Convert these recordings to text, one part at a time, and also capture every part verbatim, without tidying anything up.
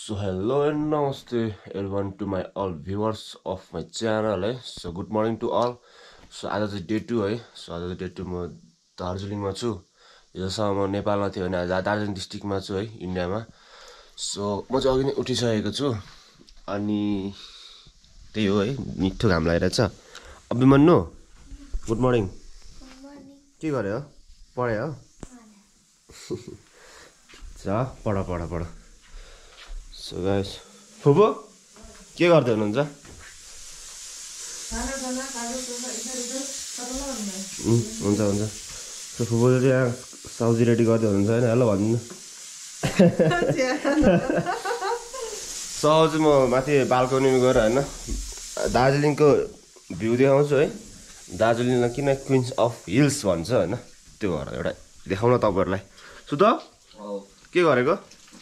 So hello and namaste everyone to my all viewers of my channel है so good morning to all so आज चाहिँ day two है so आज चाहिँ day two म दार्जिलिङमा छु हिजोसम्म म नेपालमा थियो भने आज दार्जिलिङ डिस्ट्रिक्टमा छु है इन्डियामा so म चाहिँ अघि नै उठिसकेको छु अनि त्यही हो है मिठो घाम लागिरहेछ अभिमन्यु गुड मर्निङ के गरे हो पढे हो जा पढ पढ पढ So guys, फुपू के गर्दै हुनुहुन्छ? हुन्छ हुन्छ सो फुपूले चाहिँ यहाँ सब्जी रेडी गर्दै हुनुहुन्छ हैन हेलो भन्दिनु सब्जी म माथि बाल्कनीमा गएर हैन दार्जिलिङको भ्यू देखाउँछु है दार्जिलिङलाई किन क्वीन्स अफ हिल्स भन्छ हैन त्यो भएर एउटा देखाउन तपाईहरुलाई सुत के गरेको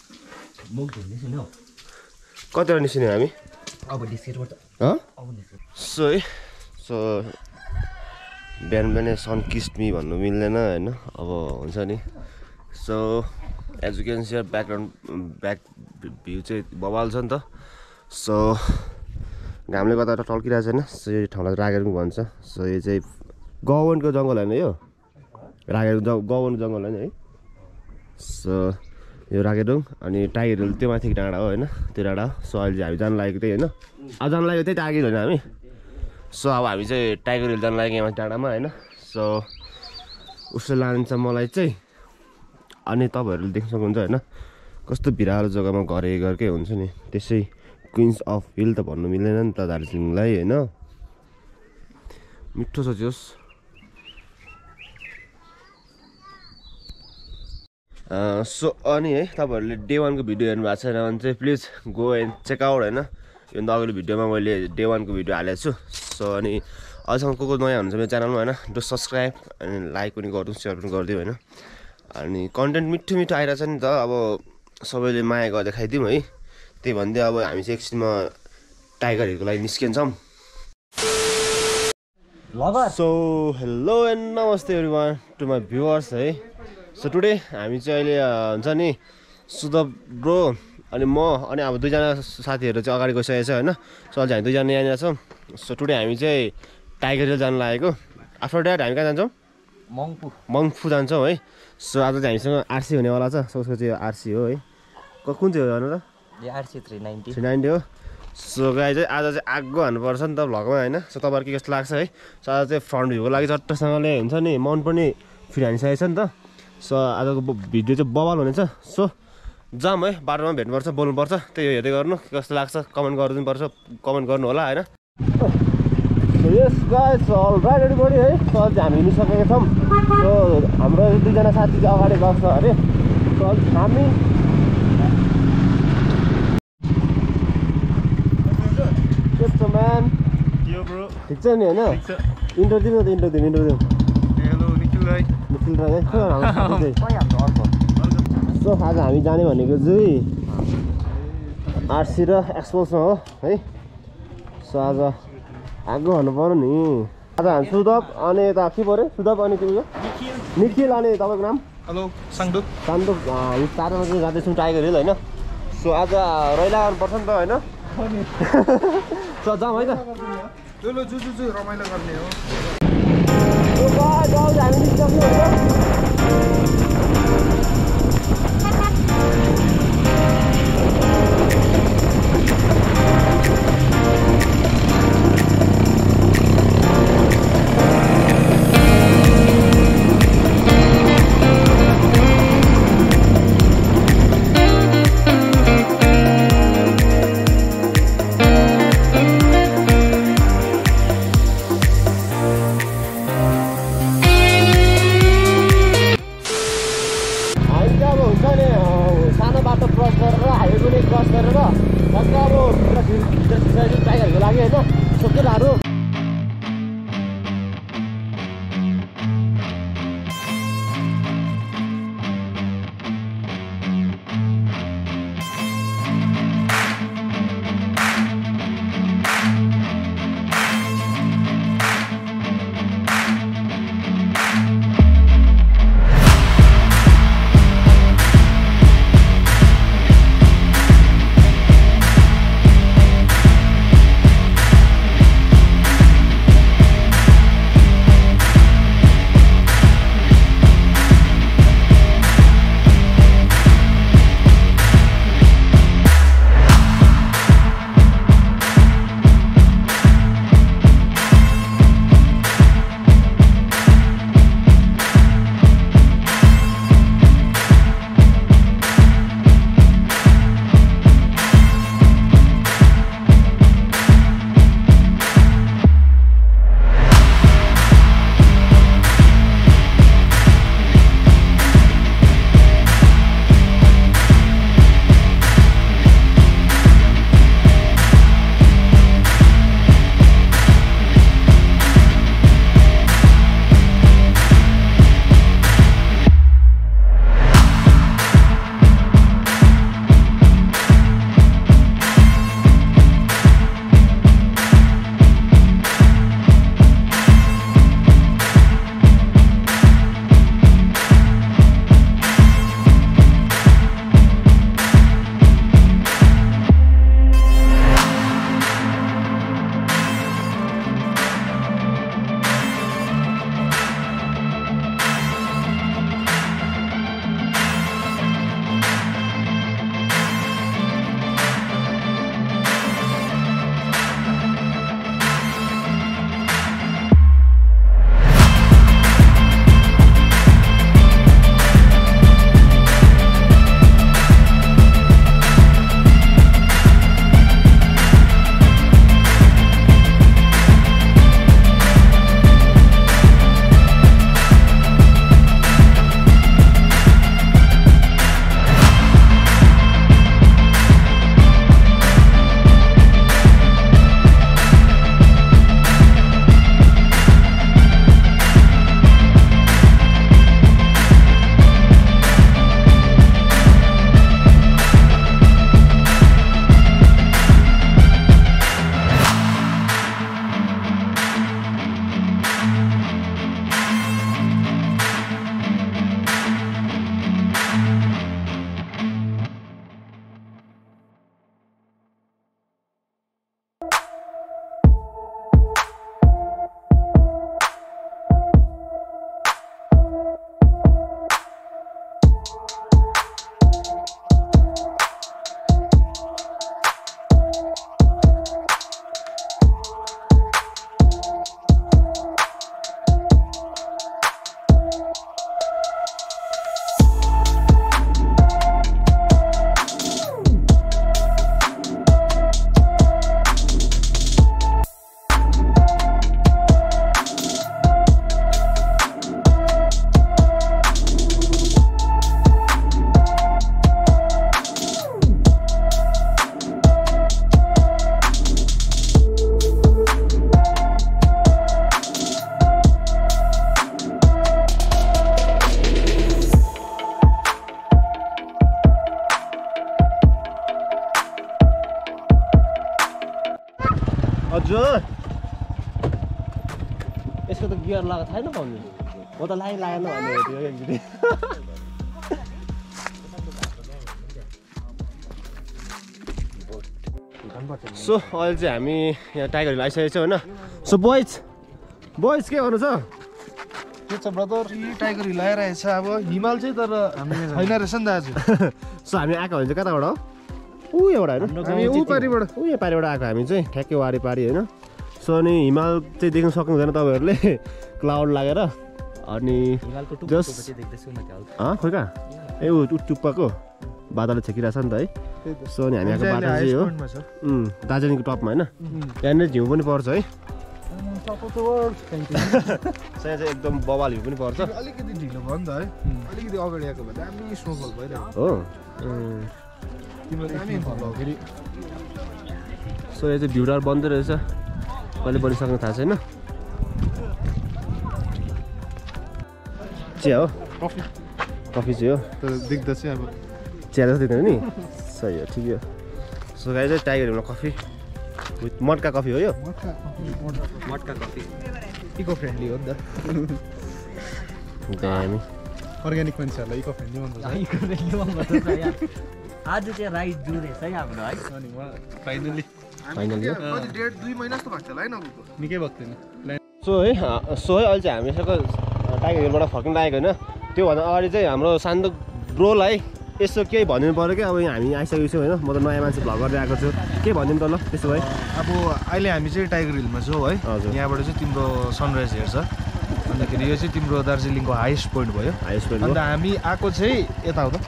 कतिवटा निस्किने हामी अब डिस्केट सो है सो बिहान बिहानै सन किस्ट मी भन्नु मिल्दैन होइन अब हुन्छ नि so as you can see background back view चाहिँ बवाल छ नि त सो घामले गर्दा त टल्किरहेको छैन सो यो ठाउँलाई रागेरुङ भन्छ सो यो चाहिँ गभर्मेन्टको जङ्गल होइन यो रागेरुङ गभर्मेन्ट जङ्गल होइन है सो यो रागेरुङ अनि टाइगर हिल त्यो माथि डाँडा हो होइन त्यो डाँडा सो अहिले चाहिँ हामी जानु लागेको त्यही होइन अब जानु लागेको त्यही टाइगर होइन हामी सो अब हामी चाहिँ टाइगर हिल जानु लागेको यहाँ डाँडामा होइन सो उसले लान्छ मलाई चाहिँ अनि तपाईँहरूले देख्न सक्नुहुन्छ होइन कस्तो भिरालो जग्गामा घरे घरकै हुन्छ नि त्यसै क्विन्स अफ हिल त भन्नु मिल्दैन नि त दार्जिलिङलाई होइन मिठो छ जोस् सो अनि है तपाईँहरूले डे वानको भिडियो हेर्नु भएको छैन भने चाहिँ please go and check out होइन यो अगाडि भिडियोमा मैले डे वानको भिडियो हालेको छु सो अनि अहिलेसम्म को को नयाँ हुनुहुन्छ मेरो च्यानलमा होइन डु सब्सक्राइब अनि लाइक पनि गरिदिउँ सेयर पनि गरिदिउँ होइन अनि कन्टेन्ट मिठो मिठो आइरहेछ नि त अब सबैले माया गरेर खाइदिउँ है त्यही भन्दै अब हामी चाहिँ एकछिनमा टाइगर हिलको लागि निस्किन्छौँ सो हेलो एन्ड नमस्ते एभ्रिवान टु माई भ्युवर्स है सो टुडे हामी चाहिँ अहिले हुन्छ नि सुदप ब्रो अनि म अनि अब दुईजना साथीहरू चाहिँ अगाडि गइसकेको छ होइन सो अहिले हामी दुईजना यहाँनिर छौँ सो टुडे हामी चाहिँ टाइगर हिल जानु लागेको आफ्टर द्याट हामी कहाँ जान्छौँ मङ्पू मङ्पू जान्छौँ है सो आज चाहिँ हामीसँग आरसी हुनेवाला छ सो उसको चाहिँ आरसी हो है कुन चाहिँ हो हेर्नु त RC three ninety three ninety हो सो गाई चाहिँ आज चाहिँ आगो हान्नुपर्छ नि त भ्लगमा होइन सो तपाईँहरू के कस्तो लाग्छ है सो आज चाहिँ फ्रन्ट भ्यूको लागि चट्टसँगले हुन्छ नि माउन्ट पनि फेरि हानिसकेको छ नि त सो आजको भिडियो चाहिँ बवाल हुनेछ सो जाम है बाटोमा भेट्नुपर्छ बोल्नुपर्छ त्यही हेर्दै गर्नु के कस्तो लाग्छ कमेन्ट गरिदिनुपर्छ कमेन्ट गर्नु होला होइन yes guys all right everybody है सो अहिले हामी हिँडिसकेका छौँ सो हाम्रो दुईजना साथी चाहिँ अगाडि बस्छ अरे सो हामी म्यान ठिक छ नि होइन इन्टर दिनु त इन्टर दिनु इन्टर दिनु सो आज हामी जाने भनेको चाहिँ आरसी र एक्सपोसमा हो है सो आज आगो हान्नु पऱ्यो नि आज हामी सुदप अनि यता के पऱ्यो सुदप अनि तिम्रो निखिल अनि तपाईँको नाम हेलो साङडुक सान्दुक हामी चारजना चाहिँ जाँदैछौँ टाइगर हिल होइन सो आज रैला गर्नुपर्छ नि त होइन सो जाउँ है त रमाइलो गर्ने हो हामी निस्किसक्यौँ होइन Thank you. जो यसको त गियर लगाएको छैन पाउनु म त लाइ लागेन भने त्यो एकचोटि सो अहिले चाहिँ हामी यहाँ टाइगर हिल आइसकेको छौँ होइन सो बोइज बोइज के गर्नु छ के छ ब्रदर टाइगर हिल आइरहेछ अब हिमाल चाहिँ तर छैन रहेछ नि दाजु सो हामी आएको भने चाहिँ कताबाट हो ऊ एउटा होइन हामी ऊ पारिबाट ऊ यो पारिबाट आएको हामी चाहिँ ठ्याक्कै वारी पारी होइन सो अनि हिमाल चाहिँ देख्न सक्नु हुँदैन तपाईँहरूले क्लाउड लागेर अनि जस्ट खोइ कहाँ ए ऊ टुप्पाको बादलले छेकिरहेछ नि त है सो अनि हामी आएको बाटो चाहिँ हो दार्जिलिङको टपमा होइन त्यहाँनिर झिउ पनि पर्छ है चाहिँ एकदम बवाल हिउँ पनि पर्छ अलिकति ढिलो भयो नि त है अलिकति अगाडि आएको भए दामी स्नोफल भइरहेको हो फेरि सो यो चाहिँ भ्युटार बन्दै रहेछ कहिले बनिसक्नु थाहा छैन चिया हो कफी कफी चाहिँ हो तर देख्दा चाहिँ अब चिया जस्तो देख्दैन नि सही हो ठिकै हो सो गाई चाहिँ टाइगर हिलमा कफी विथ मटका कफी हो यो मटका कफी इको फ्रेन्डली हो नि त दामी अर्ग्यानिक मान्छेहरूलाई इको फ्रेन्डली मन पर्छ इको फ्रेन्डली मन पर्छ यार आज चाहिँ राइड जुरेछ है हाम्रो है अनि उहाँ फाइनली फाइनली कति डेढ दुई महिना जस्तो भएको छ होला है नगएको निकै भएको थिएन सो है सो है अहिले चाहिँ हामी यसको टाइगर हिलबाट फर्किन लागेको होइन त्योभन्दा अगाडि चाहिँ हाम्रो सानो ब्रोलाई यसो केही भनिदिनु पऱ्यो कि अब यहाँ हामी आइसकेको छौँ होइन म त नयाँ मान्छे भ्लग गर्दै आएको छु के भनिदिनु त ल त्यसो भए अब अहिले हामी चाहिँ टाइगर हिलमा छौँ है हजुर यहाँबाट चाहिँ तिम्रो सनराइज हेर्छ अन्तखेरि यो चाहिँ तिम्रो दार्जिलिङको हाइएस्ट पोइन्ट भयो हाइएस्ट पोइन्ट अन्त हामी आएको चाहिँ यता हो त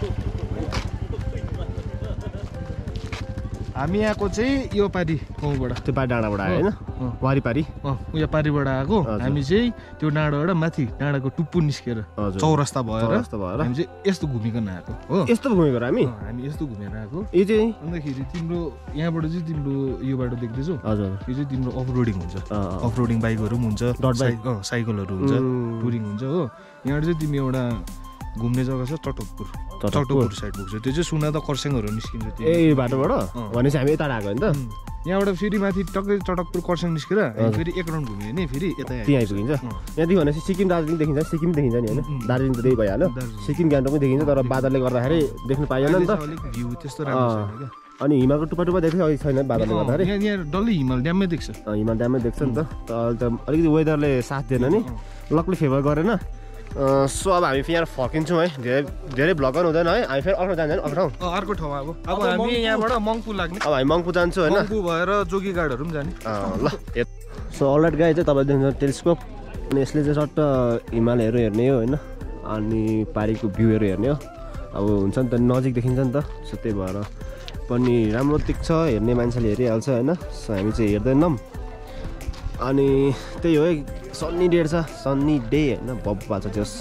हामी आएको चाहिँ यो पारी गाउँबाट त्यो पारी डाँडाबाट आयो होइन वारिपारी उयो पारीबाट आएको हामी चाहिँ त्यो डाँडाबाट माथि डाँडाको टुप्पो निस्केर चौरस्ता भएर भएर हामी चाहिँ यस्तो घुमिकन आएको हो यस्तो घुमेको हामी हामी यस्तो घुमेर आएको यो चाहिँ अन्तखेरि तिम्रो यहाँबाट चाहिँ तिम्रो यो बाटो देख्दैछौ हजुर यो चाहिँ तिम्रो अफ रोडिङ हुन्छ अफ रोडिङ बाइकहरू पनि हुन्छ डट बाइक साइकलहरू हुन्छ टुरिङ हुन्छ हो यहाँबाट चाहिँ तिमी एउटा घुम्ने जग्गा छ चटकपुर चटकपुर साइड पुग्छ त्यो चाहिँ सुना त खरसाङहरू निस्किन्छ त्यो ए बाटोबाट भनेपछि हामी यता आएको होइन त यहाँबाट फेरि माथि टक्कै चटकपुर खरसाङ निस्केर फेरि एक राउन्ड घुम्यो भने फेरि यता त्यहीँ आइपुगिन्छ यहाँदेखि भनेपछि सिक्किम दार्जिलिङ देखिन्छ सिक्किम देखिन्छ नि होइन दार्जिलिङ त त्यही भइहाल्यो सिक्किम गान्तोक पनि देखिन्छ तर बादलले गर्दाखेरि देख्नु पाइएन नि त अलिक भ्यू त्यस्तो राम्रो छैन क्या अनि हिमालको टुप्पा टुप्पा देख्छ अलिक छैन बादलले गर्दाखेरि यहाँ यहाँ डल्लै हिमाल ड्याममै देख्छ हिमाल ड्याममै देख्छ नि त अहिले त अलिकति वेदरले साथ दिएन नि लकले फेभर गरेन सो अब हामी यहाँ फर्किन्छौँ है धेरै धेरै भ्लग गर्नु हुँदैन है हामी फेरि अर्को जान्छ अर्को ठाउँ अर्को ठाउँ अब अब हामी यहाँबाट मङ्पू लाग्ने अब हामी मङ्पू जान्छौँ होइन मङ्पू भएर जोगीघाटहरू पनि जाने ल सो अलरेडी गाई चाहिँ तपाईँले देख्नुहुन्छ टेलिस्कोप अनि यसले चाहिँ सट्ट हिमालयहरू हेर्ने हो होइन अनि पारीको भ्यूहरू हेर्ने हो अब हुन्छ नि त नजिक देखिन्छ नि त सो त्यही भएर पनि राम्रो देख्छ हेर्ने मान्छेले हेरिहाल्छ होइन सो हामी चाहिँ हेर्दैनौँ अनि त्यही हो है सन्नी डे छ सन्नी डे होइन बब्बा छ जस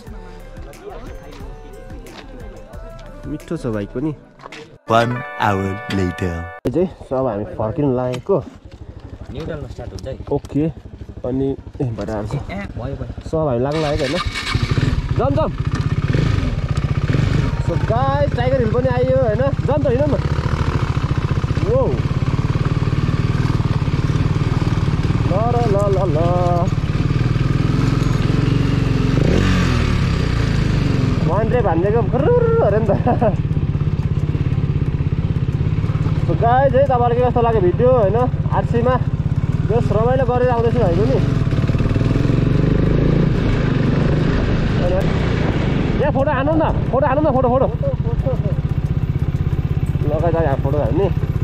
मिठो छ बाइक पनि One hour later. चाहिँ सब हामी फर्किनु लागेको न्युट्रलमा स्टार्ट हुन्छ है ओके अनि ए भइरहेको छ भयो भयो सब हामी लाग्नु लागेको होइन jam jam so guys Tiger Hill पनि आइयो होइन जाम त हिँड न ओ ल ल ल ल मन्ड्रे भन्नेको अरे नि त गाइस है तपाईँलाई के कस्तो लाग्यो भिडियो होइन आरसीमा जस रमाइलो गरेर आउँदैछु भाइको नि यहाँ फोटो हानौँ न फोटो हानौँ न फोटो फोटो लगाइ यहाँ फोटो हान्ने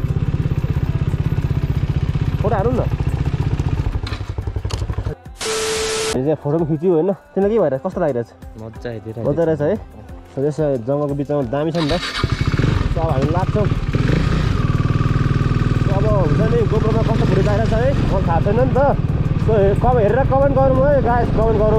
फोटो हानौँ न यहाँ फोटो पनि खिच्यो होइन तिमीलाई के भइरहेछ कस्तो लागिरहेछ मजा आइदिएर मजा रहेछ है त्यस जङ्गलको बिचमा दामी छ नि त अब हामी लाग्छौँ अब हुन्छ नि गोप्रोमा कस्तो फोटो आइरहेछ है मलाई थाहा छैन नि त कम हेरेर कमेन्ट गरौँ है गाइस कमेन्ट गरौँ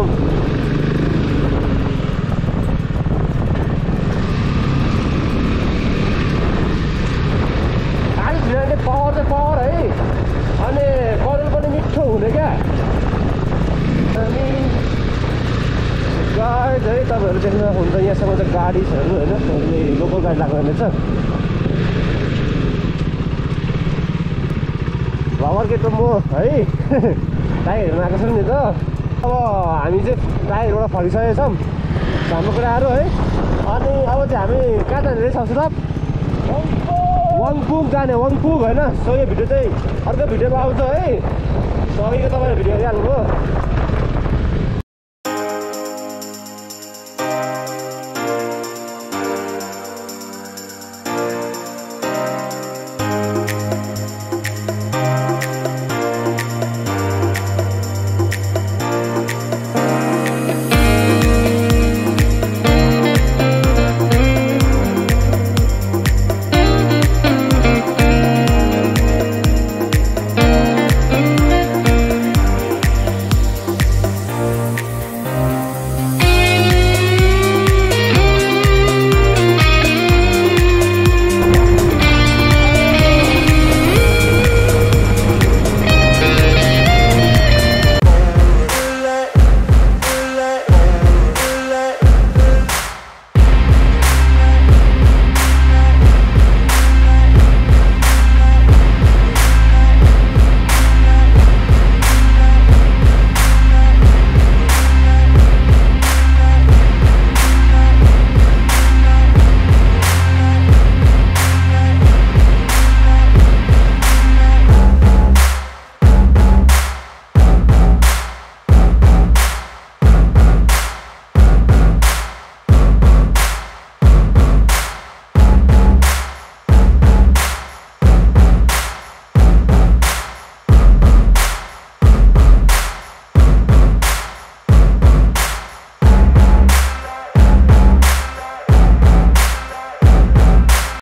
आलिक भिडियो पावर चाहिँ पावर है अनि करेल पनि मिठो हुने क्या अनि गाइस है तपाईँहरू देख्न हुन्छ यहाँसम्म चाहिँ गाडीहरू होइन लोकल गाडी लाग्ने रहेछ ल भर्खर केटो म है टाइगर हेर्न आएको छौँ नि त अब हामी चाहिँ टाइगरबाट फर्किसकेका छौँ हाम्रो कुराहरू है अनि अब चाहिँ हामी कहाँ जाने रहेछ सुरप वाङपुङ जाने वाङपुङ होइन सो यो भिडियो चाहिँ अर्को भिडियोमा आउँछ है सो अघिको तपाईँले भिडियो हेरिहाल्नुभयो